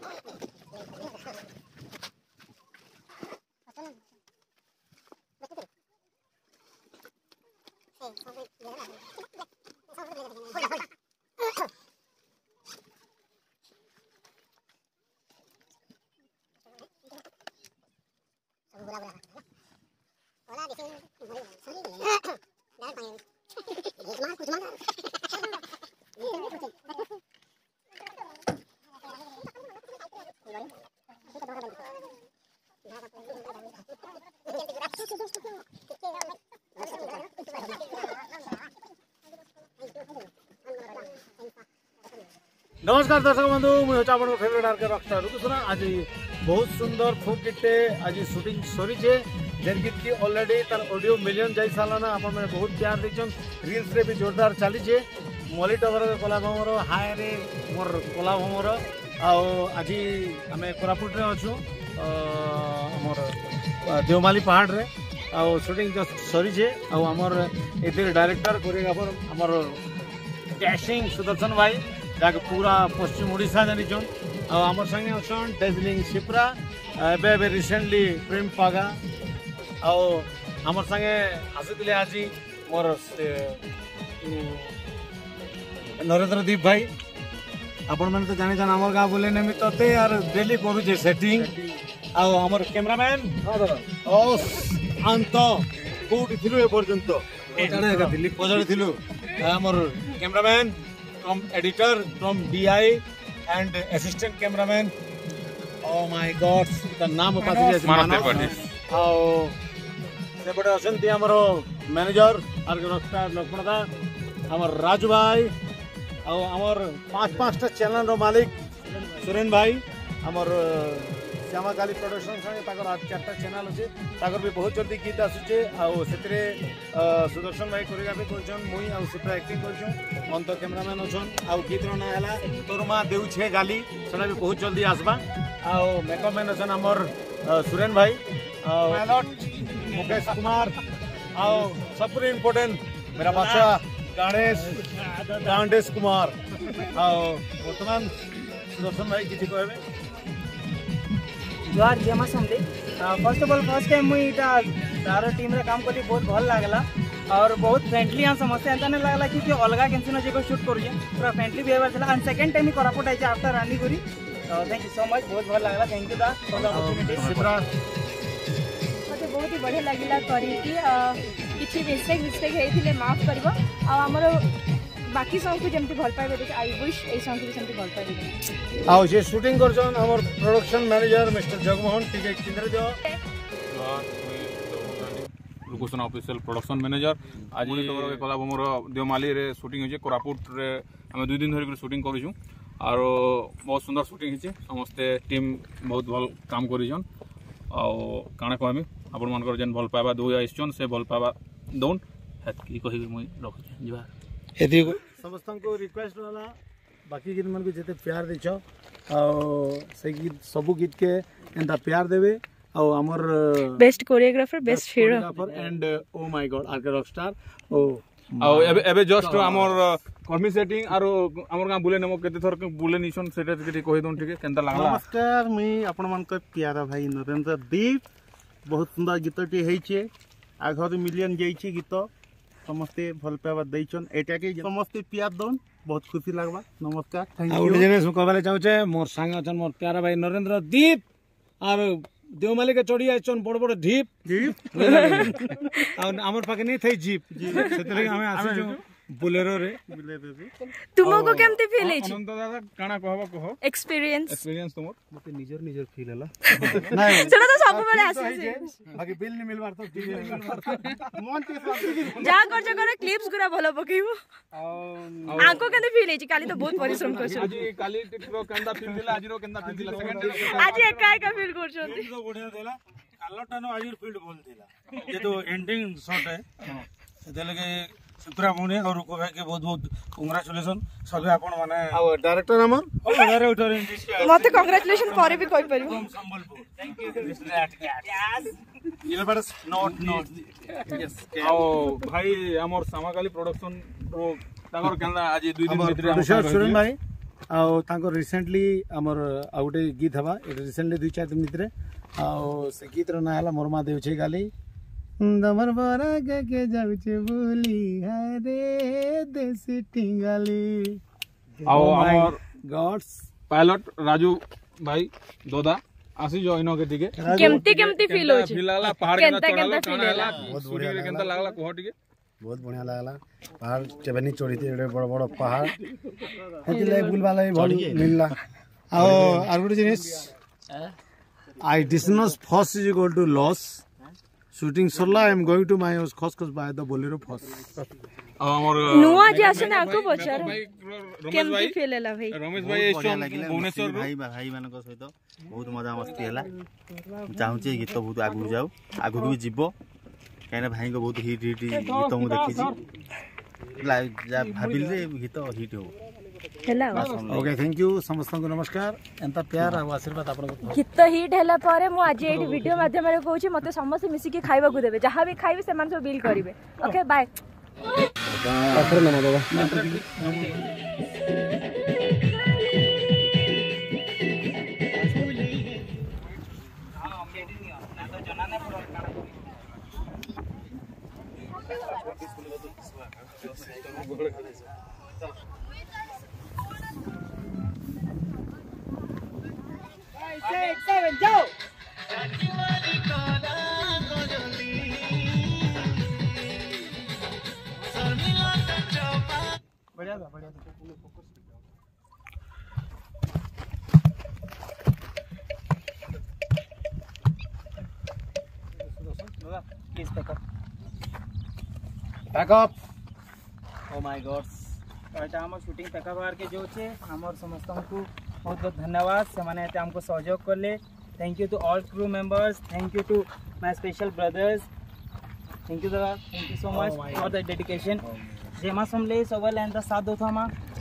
नमस्कार दर्शक बंधु मुझे आप फेवरेट आर्के रॉकस्टार रुकुसुना आज बहुत सुंदर खूब गीते आज शूटिंग सरी जेन गीत की ऑलरेडी तार ऑडियो मिलियन जाई सालाना आपण मैंने बहुत प्यार देछन रील्स रे भी जोरदार चली छे मॉली टवर कला भमर हाय रे मोर कला भमर आज आम कोरापुट रे अच्छु हमर देवमाली पहाड़ रे शूटिंग जस्ट सरी छे आमर ए डायरेक्टर कोरियोग्राफर हमर डैशिंग सुदर्शन भाई जाके पूरा पश्चिम ओडिशा जानिछन आमर संगे अछन डेजलिंग शिप्रा एबे रिसेंटली प्रेम पागा आमर संगे आसिले आज मोर नरेंद्र दीप भाई आपण मैंने तो जानी आमर गाँव बोले निमित्त यार डेली करुचे सेटिंग आमर कैमरामैन अंत कोठी थिलु ए पर्यंत पजड़ी थिलु आमर cameraman from editor from DI and assistant cameraman oh my god the नाम पाती है सेपटे अछंती हमरो मैनेजर आर्के रॉकस्टार लक्ष्मण दा हमर राजू भाई हमर पांच चैनल रो मालिक सुरेन भाई हमर श्यामा काली प्रोडक्शन संगे ताकर 4टा चैनल अछि ताकर भी बहुत जल्दी गीत आसुचे से सुदर्शन भाई कोरियोग्राफी करछन मुई सिप्रा एक्टिंग करछन अंत कैमरामैन अछन गीत रो ना हला तोर मां देउ छे गाली सेना भी बहुत जल्दी आसबा मेकअप मैन अछन हमर सुरेन भाई मुकेश कुमार सबसे इम्पोर्टेंट मेरा बादशाह गणेश कुमार वर्तमान सुदर्शन भाई किसी कहबे जुआर जेमा समझे first of all first time मुई तार टीम रे काम करी बहुत भल लागला और बहुत फ्रेंडली हम समझते एंता नहीं लागला कि अलग कैंसिनो जे शूट करूँ पूरा फ्रेंडली बिहेवियर था एंड सेकंड टाइम कोरापुट आई आफ्टर रानी करी थैंक यू सो मच बहुत भल लागला थैंक यू दा फॉर द अपॉर्चुनिटी मते बहुत ही बढ़िया लागिला करी कि किछि मिस्टेक हेथिले माफ करबो आ हमरो बाकी सॉन्ग को जेमती भल पाइबे देखि आई विश ए सॉन्ग को जेमती भल पाइबे आओ जे शूटिंग करछन हमर प्रोडक्शन मैनेजर मिस्टर जगमोहन टिके केंद्र जो रुकुसुना ऑफिशियल प्रोडक्शन मैनेजर आज कला भमर देवमाली रे शूटिंग होजे कोरापुट रे हम 2 दिन धरि शूटिंग करिछु और बहुत सुंदर शूटिंग हिचे समस्त टीम बहुत भल काम करिछन आ काना कहमी आपण मानकर जेन भल पाबा दो आइछन से भल पाबा दोन हेत की कहि मुई रख जिबा समस्त को रिक्वेस्ट वाला बाकी गीत मन को जिते प्यार देछ से गीत सबू गीत के एंता प्यार देवे आमर best choreographer best hero and oh my god R K rockstar एबे जस्ट हमर कर्मी सेटिंग आरो हमर गां बुले नमो केते थर बुले निसन सेटा के कहि दोन ठीक केनता लागला नमस्कार मुई आपण मन को प्यारा भाई नरेंद्र दीप बहुत सुंदर गीतटी हेइछे आघर मिलियन जाइछे गीत समस्ते भल पावा दैछन एटा के समस्ते प्यार दोन बहुत खुशी लागबा नमस्कार थैंक यू और जेने कहबाले चाहूचे मोर संग अछन मोर प्यारा भाई नरेंद्र दीप और देवमाली के चढ़ी आइछन बड़ बड़ ढीप हमर पाके नहीं थई जीप सेतले हमें आसी बोलेरो रे तुमको केमते फील हेछि अनंत दादा काना कहबा कहो एक्सपीरियंस तुमर मते निजर फील हला नहीं सेटा तो सब बेले आसी बाकी बिल नहीं मिलबार तो ठीक है मन के सब जा कर क्लिप्स गुरा भलो पकेबो आंको केते फील हेछि काली तो बहुत परिश्रम करछ आज काली टिकरो केंदा फील दिला आज रो केंदा फील दिला सेकंड आज एका फील करछन तो बढ़िया देला कालटानो आज फील्ड बोल देला ये तो एंडिंग शॉट है सेले के सुप्रा मुने और रुको भाई के बहुत बहुत कांग्रेचुलेशन सब आपण माने डायरेक्टर हमर डायरेक्टर मते कांग्रेचुलेशन करे भी कोइ परिबो संबलपुर थैंक यू यस ये बस नॉट यस आओ भाई हमर सामाकाली प्रोडक्शन रो तागर केनला आज 2 दिन भीतर प्रोड्यूसर सुरेन भाई रिसेंटली आमर आउ गोटे गीत हवा रिसेंटली 2-4 दिन भितर से गीत ना है मोर माँ देउछे गाली दमर बरा के जाउछे बोली हरे देसी टिंगाली गॉड्स पायलट राजू भाई दोदा आसी जो इनो के टिके केमती फील होची फील लागला पहाड़ के चढ़ाला काना हला बहुत बढ़िया केनता लागला कोह टिके बहुत बढ़िया लागला पहाड़ केबनी चढ़ीते एडे बड़ बड़ पहाड़ हेतिले बुलवाला भल मिलला आर गुड जिनिस आई डिसनस first is equal to loss shooting सरला I am going to my house खसखस बाय द बोलेरो फर्स्ट हमर नुआ जे आसने आको पचार रमेश केमती भाई फील हला भाई रमेश भाई एसो भुवनेश्वर भाई भाई मानक सहित बहुत मजा मस्ती हला चाहूचे गीत बहुत आगु जाऊ आगु भी जीवो कहना भाई को बहुत हिट गीत मु देखी जा भाबिल रे गीत हिट हो हला ओके थैंक यू समस्त को नमस्कार एंता प्यार आ आशीर्वाद आपन गीत हिट हला परे मु आज एडी वीडियो माध्यम रे कहूची मते समस्त मिसी के खाइबा को देबे जहां भी खाइबे से मान सब बिल करिवे ओके बाय पाखरे नमो बाबा बढ़िया था बढ़िया please backup oh my gods तो हम शूटिंग पैकअप आर के जो छे हमर समस्त को बहुत बहुत धन्यवाद से माने हमको सहयोग करले thank you to all crew members thank you to my special brothers thank you so much for the dedication जेमा समले सबल एंड साथ दो था